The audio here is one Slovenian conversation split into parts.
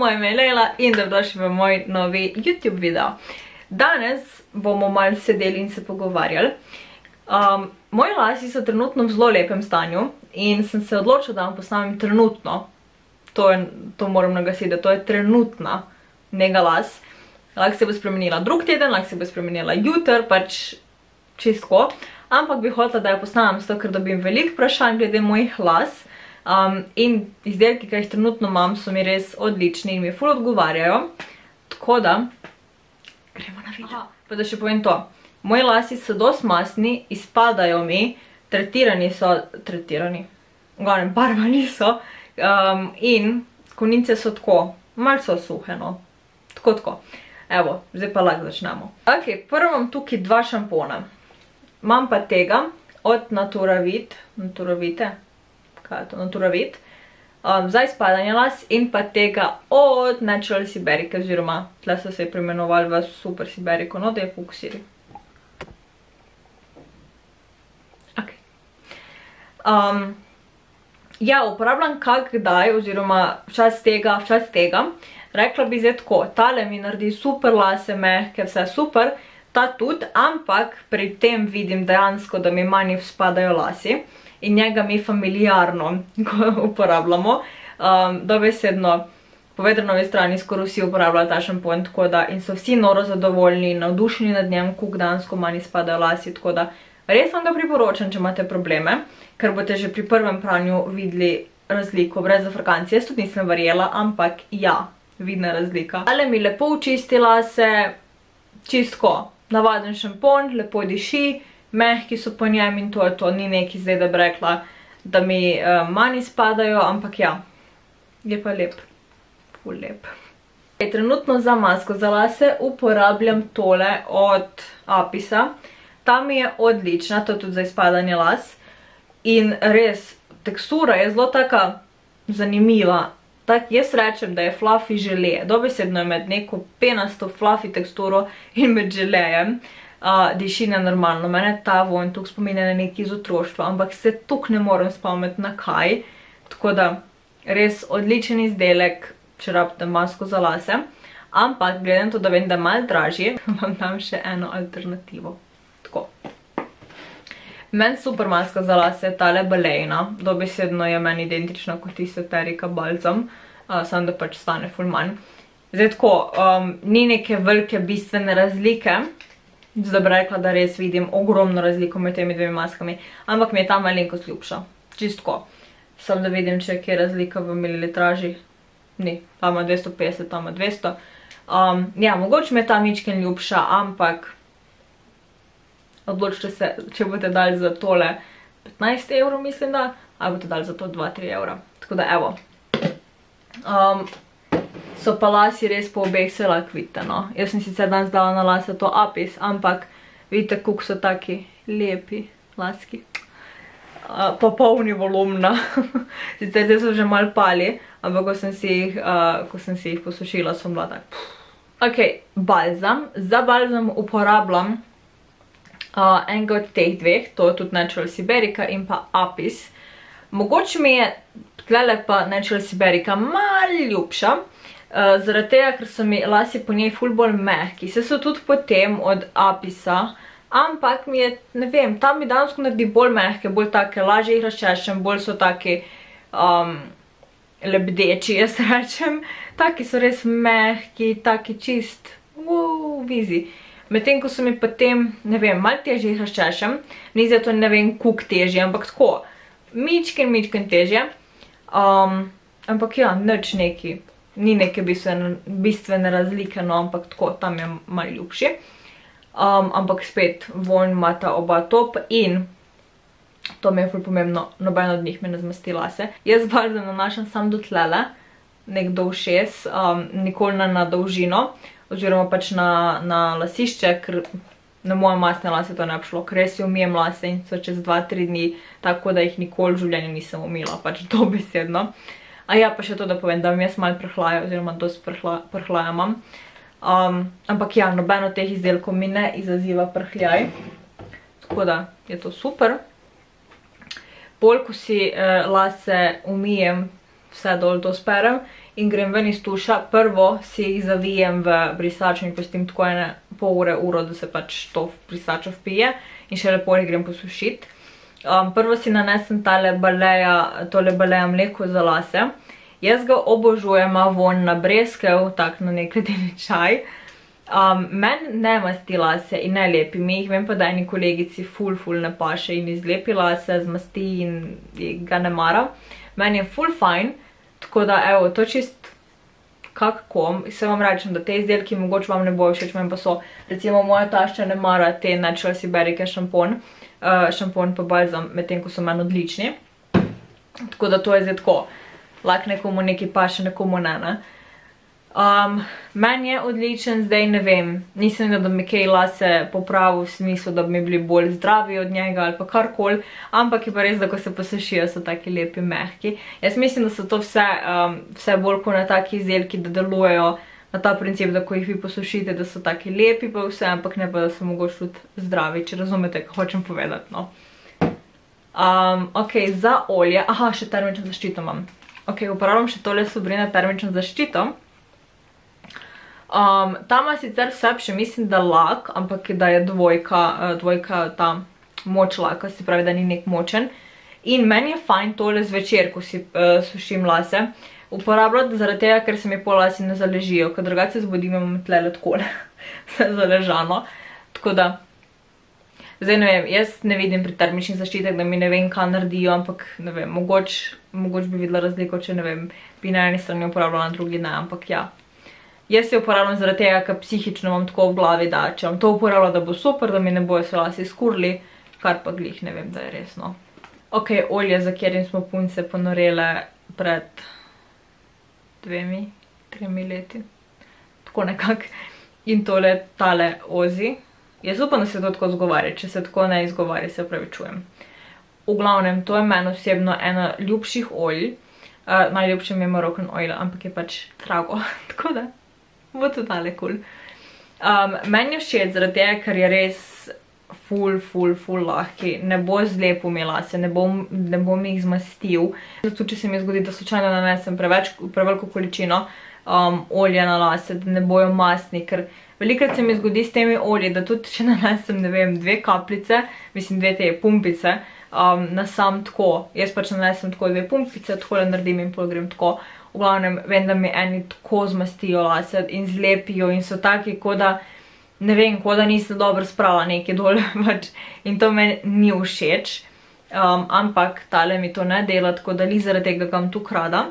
moje ime je Lejla in dobrodošli v moj novi YouTube video. Danes bomo malo sedeli in se pogovarjali. Moji lasi so trenutno v zelo lepem stanju in sem se odločila, da vam posnamem trenutno. To moram nagasiti, da to je trenutna nega las. Lahko se bo spremenila drug teden, lahko se bo spremenila jutr, pač čisto. Ampak bi hotela, da jo posnamem, zato ker dobim veliko vprašanj glede mojih las. In izdelki, ki jih trenutno imam, so mi res odlični in mi ful odgovarjajo. Tako da, gremo na video. Pa da še povem to. Moji lasi so dosti mastni, izpadajo mi, tretirani, barvani so. In konice so tako, malo so suhe, no. Tako. Evo, zdaj pa lahko začnemo. Ok, prvo imam tukaj dva šampona. Imam pa tega od Naturavit, za izpadanje las in pa tega od Natural Siberica, oziroma tle so se preimenovali v Super Siberico, no da je fokusiri. Ok. Ja, uporabljam kdaj, oziroma včasih tega. Rekla bi zdaj tako, tale mi naredi super lase, mehke, vse super, ta tudi, ampak pri tem vidim dejansko, da mi manj spadajo lasi. In njega mi familiarno uporabljamo. Dobesedno, po vetrnovi strani skoraj vsi uporabljajo ta šampon, tako da in so vsi noro zadovoljni, navdušeni nad njem, koliko dejansko manj spadajo lasi, tako da res vam ga priporočam, če imate probleme, ker boste že pri prvem pranju videli razliko brez zafrkancije. Jaz tudi nisem verjela, ampak ja, vidna razlika. Ale mi lepo očisti lase, čistko, navaden šampon, lepo diši, mehki so po njem in to je to, ni neki zdaj, da bi rekla, da mi manj spadajo, ampak ja, je pa lep, ful lep. Trenutno za masko za lase uporabljam tole od Apisa. Ta mi je odlična, to je tudi za izpadanje las in res, tekstura je zelo taka zanimiva. Tak, jaz rečem, da je fluffy žele, dobesedno je med neko penasto fluffy teksturo in med želejem. Diši nenormalno, mene ta vonj tukaj spominja na nekaj iz otroštva, ampak se tukaj ne morem spomniti na kaj, tako da res odličen izdelek, če rabite masko za lase, ampak glede na to, da vem, da je malo dražji, vam dam še eno alternativo. Tako. Meni super maska za lase je tale Balejna, dobesedno je meni identična kot tista Terika Balsam, samo da pač stane ful manj. Zdaj tako, ni neke velike bistvene razlike, zdaj bi rekla, da res vidim ogromno razliko med temi dvemi maskami, ampak mi je ta malenkost ljubša, čistko. Samo da vidim, če je kje razlika v mililitraži. Ni, ta ima 250, ta ima 200. Ja, mogoče mi je ta mičken ljubša, ampak odločite se, če boste dali za tole 15 evrov, mislim da, ali boste dali za to 2-3 evra. Tako da, evo. So pa lasi res po obeh se lahko vidite, no. Jaz sem sicer danes dala na lase to Apis, ampak vidite, koliko so taki lepi laski. Pa polni volumna. Sicer zdaj so že malo pali, ampak ko sem si jih posušila, sem bila tak. Ok, balzam. Za balzam uporabljam enega od teh dveh, to je tudi Natural Siberica in pa Apis. Mogoče mi je tlele pa Natural Siberica malo ljubša, zaradi tega, ker so mi lasi po njej ful bolj mehki. Se so tudi potem od Apisa, ampak mi je, ne vem, tam mi dansko naredi bolj mehke, bolj take, lažje jih razčeščem, bolj so taki lebdeči, jaz rečem. Taki so res mehki, taki čist, vizi. Medtem, ko so mi potem, ne vem, malo težje jih razčeščem, ni zato ne vem, koliko težje, ampak tako, mičken težje. Ampak ja, nič neki. Ni neke bistvene razlike, no, ampak tako, tam je malo ljubši. Ampak spet, vonj imata oba top in to mi je ful pomembno, noben od njih me ne zmasti lase. Jaz balzam nanašam sam do tlele, nek do ušes, nikoli na dolžino, oziroma pač na lasišče, ker na moje masne lase to ne bi šlo, ker res si umijem lase in so čez 2-3 dni, tako da jih nikoli v življenju nisem umila, pač dobesedno. A ja, pa še to, da povem, da mi jaz malo prhlaja, oziroma dosti prhlaja imam. Ampak ja, noben od teh izdelkov mi ne izaziva prhljaj. Tako da je to super. Bolj, ko si lase umijem, vse dol to sperem in grem ven iz tuša. Prvo si jih zavijem v brisačo in pustim tako ene pol ure, uro, da se pač to brisačo vpije in še lepo jih grem posušiti. Prvo si nanesem tole Balea mleko za lase. Jaz ga obožujem, ima vonj na breskev, tak na nek ledeni čaj. Meni ne masti lase in ne lepi mi jih, vem pa, da eni kolegici ful ne paše in izlepi lase, zmasti in ga ne mara. Meni je ful fajn, tako da evo, to čist kako, se vam rečem, da te izdelki mogoče vam ne bojo všeč, meni pa so, recimo moja tašča ne mara te Natural Siberica šampon pa balzam, medtem ko so meni odlični. Tako da to je zdaj tako, lahko nekomu nekaj paše, nekomu ne. Meni je odličen, zdaj ne vem, nisem videla, da mi kaj lase popravi v smislu, da bi mi bili bolj zdravi od njega ali pa karkoli, ampak je pa res, da ko se posušijo, so taki lepi, mehki. Jaz mislim, da so to vse bolj kot na taki izdelki, da delujejo na ta princip, da ko jih vi posušite, da so taki lepi pa vse, ampak ne pa, da so mogoče tudi zdravi, če razumete, kaj hočem povedati, no. Ok, za olje, aha, še termično zaščito imam. Ok, uporabljam še tole Sobrina termično zaščito. Ta ima sicer vseb še mislim, da lak, ampak da je dvojka ta moč laka, se pravi, da ni nek močen. In meni je fajn tole zvečer, ko si sušim lase, uporabljati zaradi tega, ker se mi pol lasi ne zaležijo, ker drugače se zbudim, imam tlele takole, vse zaležano. Tako da, zdaj ne vem, jaz ne vidim pri termičnih zaščitah, da mi ne vem, kaj naredijo, ampak ne vem, mogoče bi videla razliko, če ne vem, bi na eni strani uporabljala, na drugi ne, ampak ja. Jaz se uporabljam zaradi tega, ker psihično imam tako v glavi, da če vam to uporabljam, da bo super, da mi ne bojo se lasi skurli, kar pa glih ne vem, da je resno. Ok, olje, za katerim smo punce ponorele pred 2-3 leti. Tako nekak. In tale Ozi. Jaz upam, da se to tako izgovarja, če se tako ne izgovarja, se opravičujem. V glavnem, to je meni osebno ena ljubših olj. Najljubše mi je Moroccan oil, ampak je pač drago, tako da bo to tale cool. Meni je všeč zaradi tega, ker je res ful lahki, ne bo zlepil mi lase, ne bo mi jih zmastil. Zato, če se mi zgodi, da slučajno nanesem preveliko količino olja na lase, da ne bojo mastni, ker velikrat se mi zgodi s temi olji, da tudi če nanesem, ne vem, 2 kapljice, mislim 2 te pumpice, na sam tako. Jaz pač nanesem tako 2 pumpice, tako naredim in pol grem tako. V glavnem, vem, da mi eni tako zmastijo lase in zlepijo in so taki, kot da, ne vem, kot da nisem dobro spravila nekaj dol, in to meni ni všeč, ampak tale mi to ne dela, tako da li zaradi tega ga imam tukaj rada.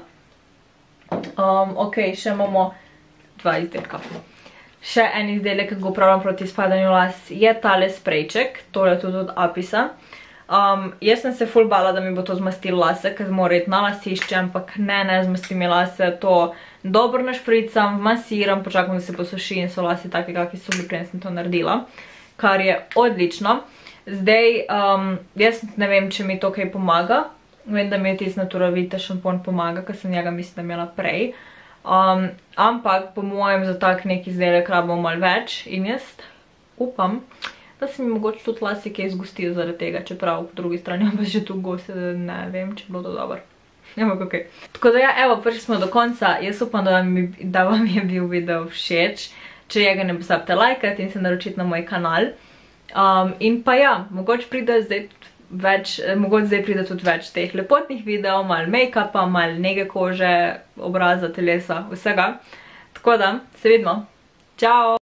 Ok, še imamo 2 izdelka. Še en izdelek, ki ga uporabljam proti izpadanju las, je tale sprejček, tole tudi od Apisa. Jaz sem se ful bala, da mi bo to zmastilo lase, ker mora iti na lasišče, ampak ne zmasti mi lase, to dobro našpricam, masiram, počakam, da se posuši in so lasi take, kakvi so bili, preden sem to naredila, kar je odlično. Zdaj, jaz ne vem, če mi to kaj pomaga, vem, da mi je tisti Natural Vita šampon pomaga, ker sem njega mislim, da imela prej, ampak po mojem za tak nek izdelek rabimo malo več in jaz upam, da se mi mogoče tudi lasi kaj zgostijo zaradi tega, čeprav po drugi strani pa že tu goste, da ne vem, če bilo to dobro. Ampak ok. Tako da ja, evo, prišli smo do konca. Jaz upam, da vam je bil video všeč. Če je ga ne pozabite lajkati in se naročiti na moj kanal. In pa ja, mogoče zdaj pride tudi več teh lepotnih videov, malo make-upa, malo nege kože, obraza, telesa, vsega. Tako da, se vidimo. Čau!